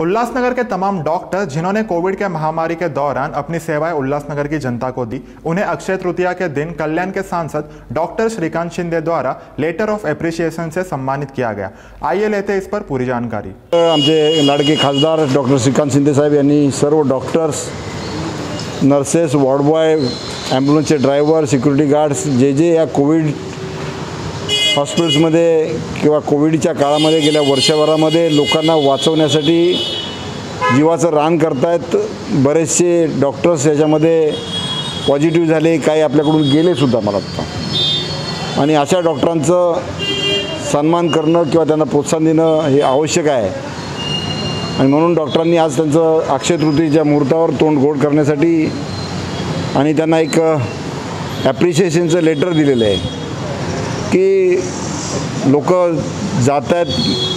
उल्लासनगर के तमाम डॉक्टर जिन्होंने कोविड के महामारी के दौरान अपनी सेवाएं उल्लासनगर की जनता को दी, उन्हें अक्षय तृतीया के दिन कल्याण के सांसद डॉक्टर श्रीकांत शिंदे द्वारा लेटर ऑफ एप्रिसिएशन से सम्मानित किया गया। आइए लेते हैं इस पर पूरी जानकारी। आमचे लाडके खासदार डॉक्टर श्रीकांत शिंदे साहेब यांनी सर्व डॉक्टर्स, नर्सेस, वॉर्ड बॉय, ॲम्ब्युलन्सचे ड्रायव्हर, सिक्युरिटी गार्ड्स जे या कोविड हॉस्पिटल्समध्ये किंवा कोविडच्या काळामध्ये गेल्या वर्षभरामध्ये लोकांना वाचवण्यासाठी जीवाचं रान करतायत। बरेचसे डॉक्टर्स याच्यामध्ये पॉझिटिव्ह झाले, काही आपल्याकडून गेलेसुद्धा मला वाटतं। आणि अशा डॉक्टरांचं सन्मान करणं किंवा त्यांना प्रोत्साहन देणं हे आवश्यक आहे। आणि म्हणून डॉक्टरांनी आज त्यांचं अक्षय तृतीयेच्या मुहूर्तावर तोंड गोड करण्यासाठी आणि त्यांना एक ॲप्रिशिएशनचं लेटर दिलेलं आहे की लोक जात आहेत,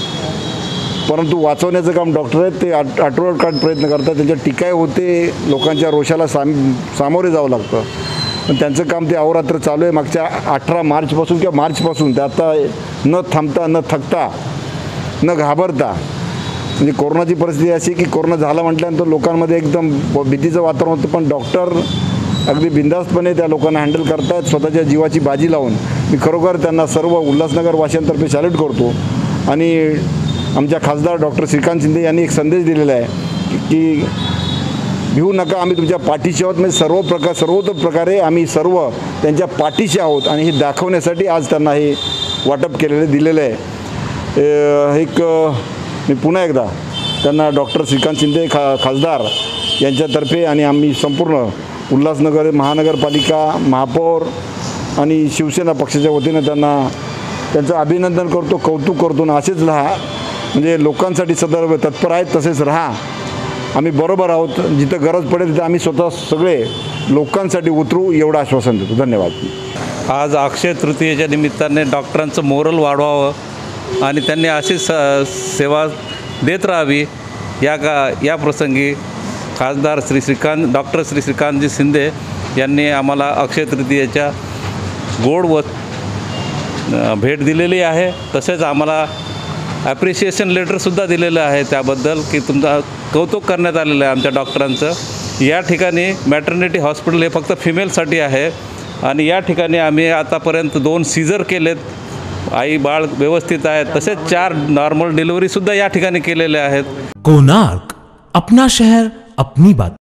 परंतु वाचवण्याचं काम डॉक्टर आहेत ते आठवडाभर प्रयत्न करतात। त्यांच्या टीकाही होते, लोकांच्या रोषाला सामोरे जावं लागतं, पण त्यांचं काम ते अहोरात्र चालू आहे। मागच्या 18 मार्चपासून किंवा मार्चपासून ते आता न थांबता, न थकता, न घाबरता, म्हणजे कोरोनाची परिस्थिती अशी की कोरोना झाला म्हटल्यानंतर लोकांमध्ये एकदम भीतीचं वातावरण होतं, पण डॉक्टर अगदी बिनधास्तपणे त्या लोकांना हँडल करतात, स्वतःच्या जीवाची बाजी लावून। मी खरोखर त्यांना सर्व उल्हासनगर वासियांतर्फे सॅल्यूट करतो। आणि आमच्या खासदार डॉक्टर श्रीकांत शिंदे यांनी एक संदेश दिलेला आहे की भिवू नका, आम्ही तुमच्या पाठीशी आहोत। म्हणजे सर्वोत्तम प्रकारे आम्ही सर्व त्यांच्या पाठीशी आहोत आणि हे दाखवण्यासाठी आज त्यांना हे वाटप दिलेलं आहे। एक मी पुन्हा एकदा त्यांना डॉक्टर श्रीकांत शिंदे खासदार यांच्यातर्फे आणि आम्ही संपूर्ण उल्हासनगर महानगरपालिका, महापौर आणि शिवसेना पक्षाच्या वतीने त्यांचं अभिनंदन करतो, कौतुक करतो। आणि असेच राहा, म्हणजे लोकांसाठी सदैव तत्पर आहेत, तसेच राहा। आम्ही बरोबर आहोत, जिथं गरज पडेल तिथं आम्ही स्वतः सगळे लोकांसाठी उतरू, एवढं आश्वासन देतो। धन्यवाद। आज अक्षय तृतीयेच्या निमित्ताने डॉक्टरांचं मोरल वाढवावं आणि त्यांनी अशीच सेवा देत राहावी या प्रसंगी खासदार डॉक्टर श्रीकांतजी शिंदे यांनी आम्हाला अक्षय तृतीयेच्या गोड व भेट दिलेली आहे। तसेच आम्हाला ॲप्रिशिएशन लेटरसुद्धा दिलेलं आहे त्याबद्दल की तुमचं कौतुक करण्यात आलेलं आहे आमच्या डॉक्टरांचं। या ठिकाणी मॅटर्निटी हॉस्पिटल हे फक्त फिमेलसाठी आहे आणि या ठिकाणी आम्ही आतापर्यंत 2 सीझर केलेत, आई बाळ व्यवस्थित आहेत, तसेच 4 नॉर्मल डिलिव्हरीसुद्धा या ठिकाणी केलेल्या आहेत। कोनार्क, अपना शहर अपनी बात।